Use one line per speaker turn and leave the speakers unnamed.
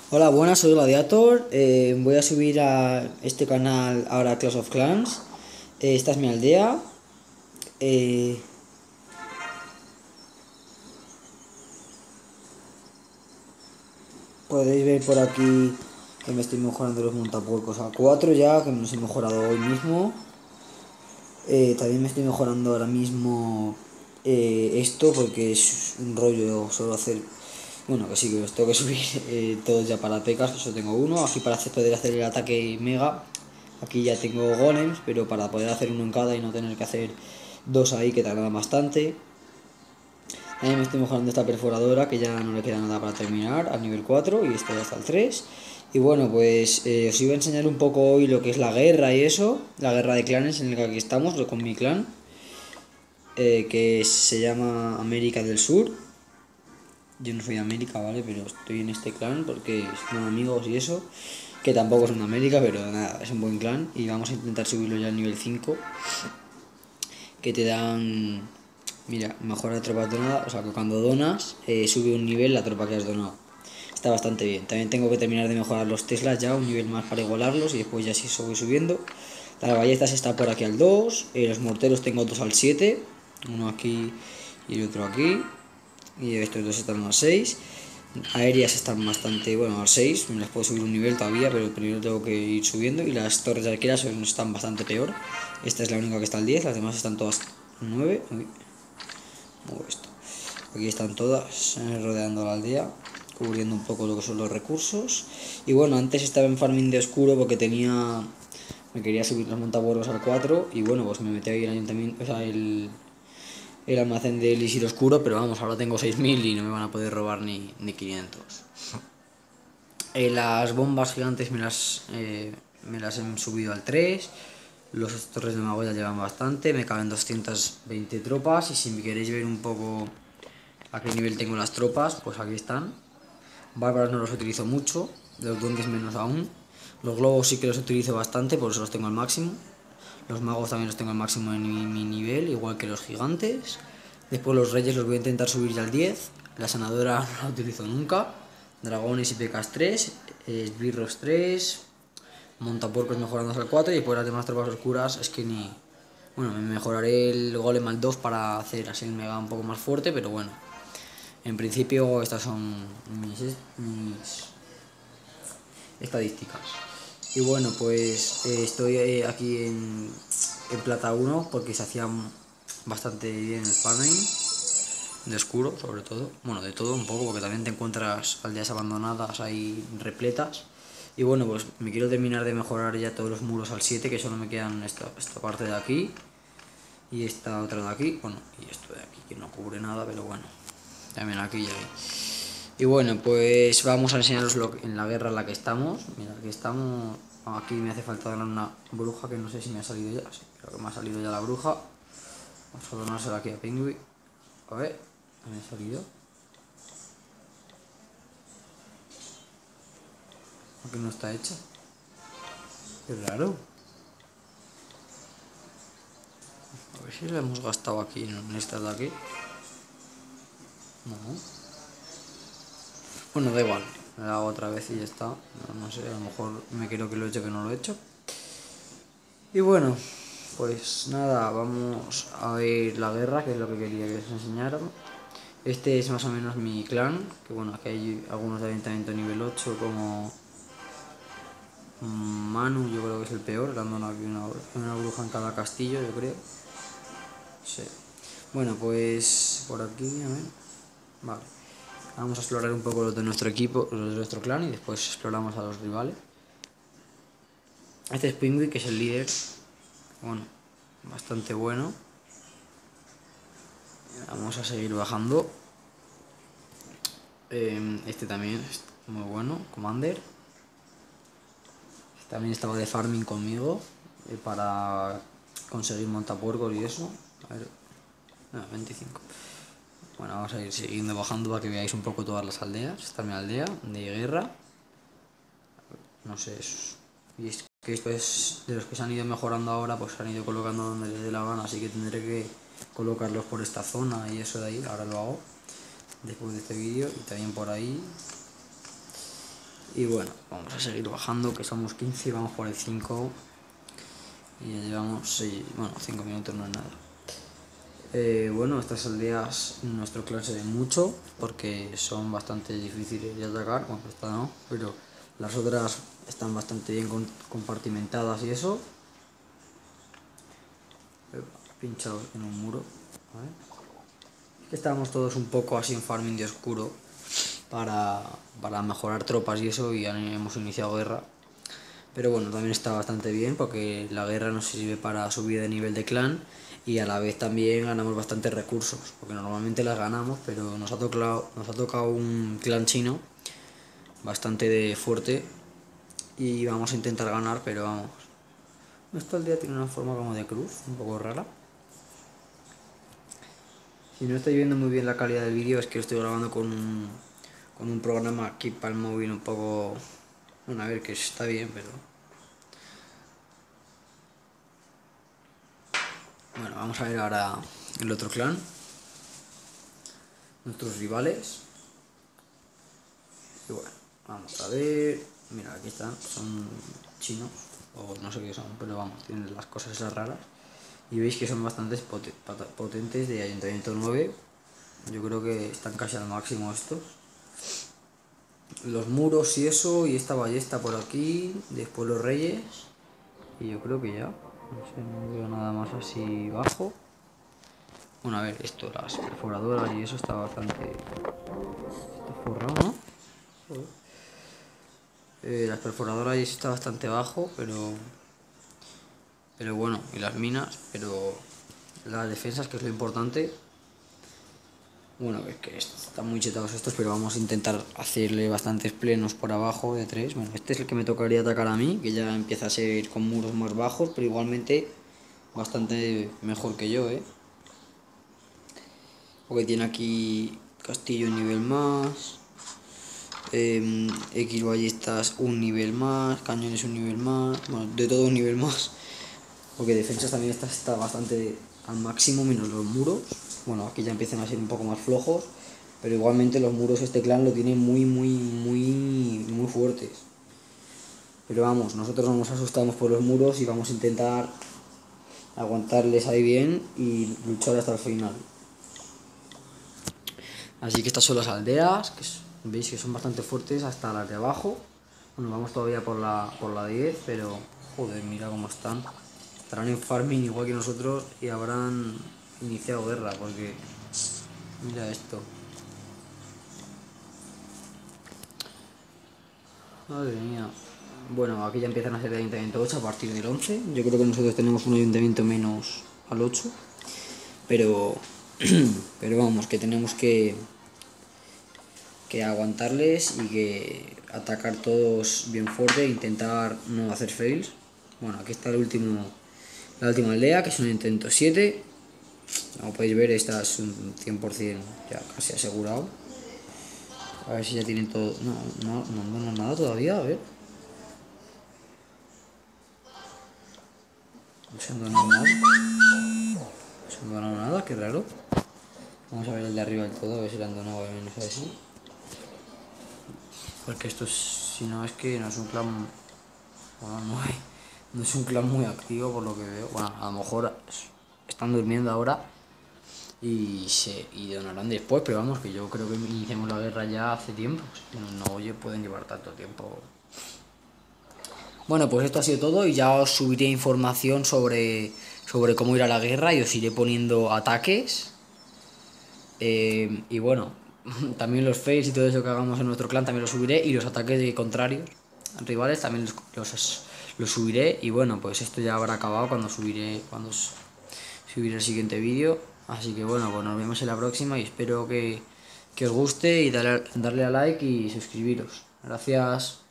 Hola, buenas, soy Gladiator. Voy a subir a este canal ahora Clash of Clans. Esta es mi aldea. Eh, Podéis ver por aquí que me estoy mejorando los montapuercos a 4 ya, que me los he mejorado hoy mismo. También me estoy mejorando ahora mismo esto porque es un rollo solo hacer. Bueno, que sí, que os tengo que subir todos ya para pecas, eso tengo uno. Aquí para poder hacer el ataque mega. Aquí ya tengo golems, pero para poder hacer uno en cada y no tener que hacer dos ahí que tardan bastante. También me estoy mejorando esta perforadora que ya no le queda nada para terminar al nivel 4 y esta ya está al 3. Y bueno, pues os iba a enseñar un poco hoy lo que es la guerra y eso, la guerra de clanes en el que aquí estamos, con mi clan, que se llama América del Sur. Yo no soy de América, ¿vale? Pero estoy en este clan porque son amigos y eso, que tampoco son de América, pero nada, es un buen clan y vamos a intentar subirlo ya al nivel 5, que te dan, mira, mejora de tropas donadas, o sea que cuando donas sube un nivel la tropa que has donado. Está bastante bien. También tengo que terminar de mejorar los Teslas ya, un nivel más para igualarlos y después ya sí voy subiendo. Las ballestas está por aquí al 2, los morteros tengo dos al 7, uno aquí y el otro aquí, y estos dos están al 6. Aéreas están bastante, bueno, al 6, me las puedo subir un nivel todavía, pero primero tengo que ir subiendo. Y las torres de arqueras están bastante peor. Esta es la única que está al 10, las demás están todas al 9. Uy, muevo esto. Aquí están todas rodeando la aldea, cubriendo un poco lo que son los recursos. Y bueno, antes estaba en farming de oscuro porque me quería subir los montabueros al 4 y bueno, pues me metí ahí el ayuntamiento, o sea, el almacén de elixir oscuro, pero vamos, ahora tengo 6000 y no me van a poder robar ni 500. Las bombas gigantes me las he subido al 3. Los torres de mago ya llevan bastante, me caben 220 tropas y si queréis ver un poco a qué nivel tengo las tropas, pues aquí están. Bárbaros no los utilizo mucho, los duendes menos aún. Los globos sí que los utilizo bastante, por eso los tengo al máximo. Los magos también los tengo al máximo en mi nivel, igual que los gigantes. Después los reyes los voy a intentar subir ya al 10. La sanadora no la utilizo nunca. Dragones y pecas 3. Esbirros 3. Montapuercos mejorando al 4. Y después las demás tropas oscuras es que ni... Bueno, me mejoraré el golem al 2 para hacer así el mega un poco más fuerte, pero bueno. En principio estas son mis estadísticas. Y bueno, pues estoy aquí en plata 1 porque se hacía bastante bien el farming de oscuro, sobre todo. Bueno, de todo un poco, porque también te encuentras aldeas abandonadas ahí repletas. Y bueno, pues me quiero terminar de mejorar ya todos los muros al 7, que solo me quedan esta parte de aquí y esta otra de aquí. Bueno, y esto de aquí que no cubre nada, pero bueno, también aquí y ahí. Y bueno, pues vamos a enseñaros en la guerra en la que estamos. Mira, aquí estamos. Aquí me hace falta ganar una bruja que no sé si me ha salido ya. Sí, creo que me ha salido ya la bruja. Vamos a donársela aquí a Pingui. A ver, ¿me ha salido? ¿Por qué no está hecha? Qué raro. A ver si la hemos gastado aquí en esta de aquí. No. Bueno, da igual. Me la hago otra vez y ya está. No sé, a lo mejor me creo que lo he hecho que no lo he hecho. Y bueno, pues nada, vamos a ver la guerra, que es lo que quería que os enseñara. Este es más o menos mi clan, que bueno, aquí hay algunos de ayuntamiento nivel 8 como Manu, yo creo que es el peor, dando una bruja en cada castillo, yo creo. Sí. Bueno, pues por aquí, a ver. Vale. Vamos a explorar un poco los de nuestro equipo, los de nuestro clan y después exploramos a los rivales. Este es Pingui, que es el líder. Bueno, bastante bueno. Vamos a seguir bajando. Este también es muy bueno, Commander. También estaba de farming conmigo para conseguir montapuercos y eso. A ver, no, 25. Bueno, vamos a ir siguiendo bajando para que veáis un poco todas las aldeas. Esta es mi aldea de guerra. No sé, y es que esto es de los que se han ido mejorando ahora, pues se han ido colocando donde les dé la gana, así que tendré que colocarlos por esta zona y eso de ahí. Ahora lo hago después de este vídeo y también por ahí. Y bueno, vamos a seguir bajando, que somos 15 y vamos por el 5. Y ya llevamos 6, bueno, 5 minutos no es nada. Bueno, estas aldeas en nuestro clan se ven mucho porque son bastante difíciles de atacar, bueno, esta no, pero las otras están bastante bien compartimentadas y eso. Pinchados en un muro. A ver. Es que estábamos todos un poco así en farming de oscuro para mejorar tropas y eso, y hemos iniciado guerra. Pero bueno, también está bastante bien porque la guerra nos sirve para subir de nivel de clan y a la vez también ganamos bastantes recursos, porque normalmente las ganamos, pero nos ha tocado un clan chino bastante fuerte y vamos a intentar ganar, pero vamos. Esta aldea tiene una forma como de cruz, un poco rara. Si no estáis viendo muy bien la calidad del vídeo, es que lo estoy grabando con un programa aquí para el móvil un poco... Bueno, a ver, que está bien, pero... Bueno, vamos a ver ahora el otro clan. Nuestros rivales. Y bueno, vamos a ver... Mira, aquí están, son chinos, o no sé qué son, pero vamos, tienen las cosas esas raras. Y veis que son bastante potentes de Ayuntamiento 9. Yo creo que están casi al máximo estos. Los muros y eso, y esta ballesta por aquí, después los reyes. Y yo creo que ya. No sé, no veo nada más así bajo. Bueno, a ver, esto, las perforadoras y eso está bastante... Está forrado, ¿no? Las perforadoras y eso está bastante bajo, pero bueno, y las minas, pero las defensas, que es lo importante. Bueno, es que están muy chetados estos, pero vamos a intentar hacerle bastantes plenos por abajo de 3. Bueno, este es el que me tocaría atacar a mí, que ya empieza a ser con muros más bajos, pero igualmente bastante mejor que yo, porque tiene aquí castillo un nivel más, X ballestas un nivel más, cañones un nivel más, bueno, de todo un nivel más. Porque defensas también está bastante al máximo, menos los muros. Bueno, aquí ya empiezan a ser un poco más flojos, pero igualmente los muros este clan lo tiene muy fuertes. Pero vamos, nosotros no nos asustamos por los muros y vamos a intentar aguantarles ahí bien y luchar hasta el final. Así que estas son las aldeas, que veis que son bastante fuertes hasta las de abajo. Bueno, vamos todavía por la 10, pero joder, mira cómo están. Estarán en farming igual que nosotros y habrán iniciado guerra, porque mira esto. Madre mía. Bueno, aquí ya empiezan a ser de ayuntamiento 8 a partir del 11. Yo creo que nosotros tenemos un ayuntamiento menos al 8. Pero vamos, que tenemos que aguantarles y que atacar todos bien fuerte e intentar no hacer fails. Bueno, aquí está la última aldea, que es un intento 7. Como podéis ver, esta es un 100% ya casi asegurado. A ver si ya tienen todo... No han nada todavía, a ver. No se han donado nada. No se han donado nada, qué raro. Vamos a ver el de arriba del todo, a ver si le han donado al menos así. Porque esto es, si no, es que no es un clan... Bueno, no es un clan muy activo por lo que veo. Bueno, a lo mejor están durmiendo ahora y donarán después, pero vamos, que yo creo que iniciamos la guerra ya hace tiempo. No pueden llevar tanto tiempo. Bueno, pues esto ha sido todo y ya os subiré información sobre cómo ir a la guerra y os iré poniendo ataques. Y bueno, también los fails y todo eso que hagamos en nuestro clan también los subiré, y los ataques de contrarios, rivales, también los subiré. Y bueno, pues esto ya habrá acabado cuando subiré el siguiente vídeo. Así que bueno, pues nos vemos en la próxima y espero que os guste, y darle a like y suscribiros. Gracias.